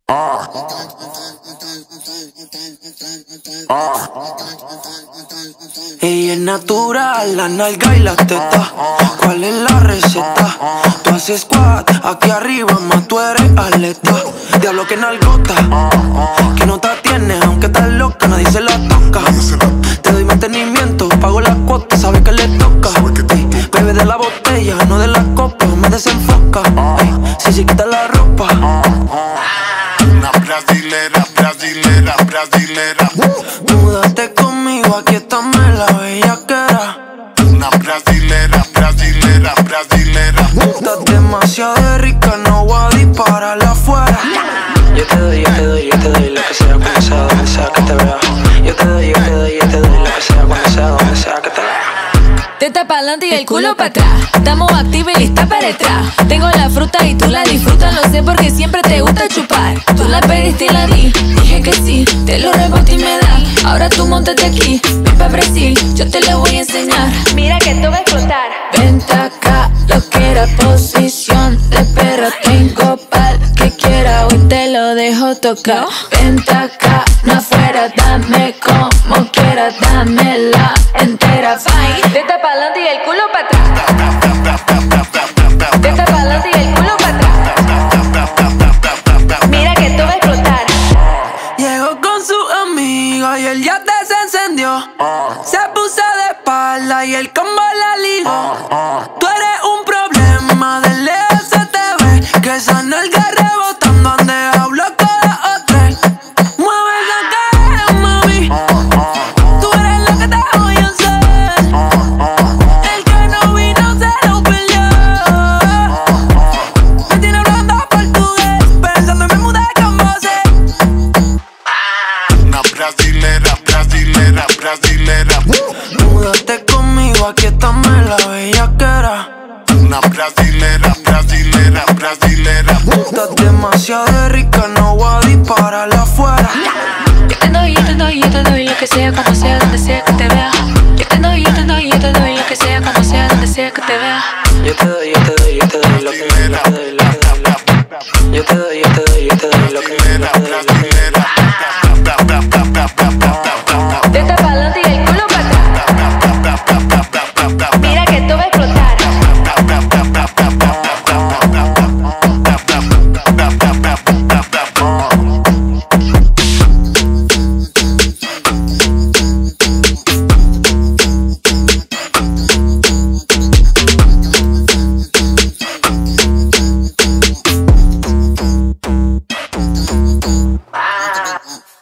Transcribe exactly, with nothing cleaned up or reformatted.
Ah. Ah. Ella es natural, la nalga y la teta. ¿Cuál es la receta? Tú haces squat, aquí arriba, más tú eres atleta. Diablo que nalgota, que no te tienes, aunque estás loca, nadie se la toca. Te doy mantenimiento, pago la cuota, sabes que le toca. Ey, bebe de la botella, no de la copa, me desenfoca. Ey, si se quita la ropa. Una brasilera, brasilera, brasilera. Múdate conmigo, aquí está la bellaquera. Una brasilera, brasilera, brasilera. Estás demasiado rica, no voy a dispararla afuera. Yo te doy, yo te doy, yo te doy lo que sea, cuando sea, donde sea que te vea. Yo te doy, yo te doy, yo te doy lo que sea, cuando sea, donde sea que te vea. Teta pa'lante y el culo pa' atrás. Estamos activa y lista para detrás. Tengo la fruta y tú la disfrutas, lo sé porque siempre te gusta chupar. Tú la pediste y la di, dije que sí, te lo reboté y me da. Ahora tú montate aquí, ven pa' Brasil, yo te lo voy a enseñar. Mira que tú vas a explotar. Vente acá, lo que era posición de perra. Tengo pa'l que quiera, hoy te lo dejo tocar. Vente acá, no afuera, dame como quieras, dámela entera. Teta pa'lante y el culo pa' atrás. Teta pa'lante y el culo pa' atrás. Mira que tú vas a explotar. Llegó con su amiga y el yate se encendió. Se puso de espalda y el combo la ligó. Tú eres un problema, de lejos se te ve que esa nalga rebotando donde hablo con la otra. Mueve esa cara, mami. Tú eres lo que te voy a hacer. El que no vino se lo perdió. Me tiene hablando portugués, pensando en me mudar como sé. Una brasilera, brasilera, brasilera. Múdate conmigo, aquí está la bellaquera. Una brasilera, brasilera, brasilera. Estás demasiado rica, no voy a dispararla afuera. Yo te doy, yo te doy, yo te doy lo que sea, como sea, donde sea que te vea. Yo te doy, yo te doy, yo te doy lo que sea, como sea, donde sea que te vea. Yo te doy, yo te doy, yo te doy lo que me da. Yo te doy, yo te doy, yo te doy lo que me da. Teta pa'lante y el culo pa' atrás. Mira que tú vas a explotar. Ah.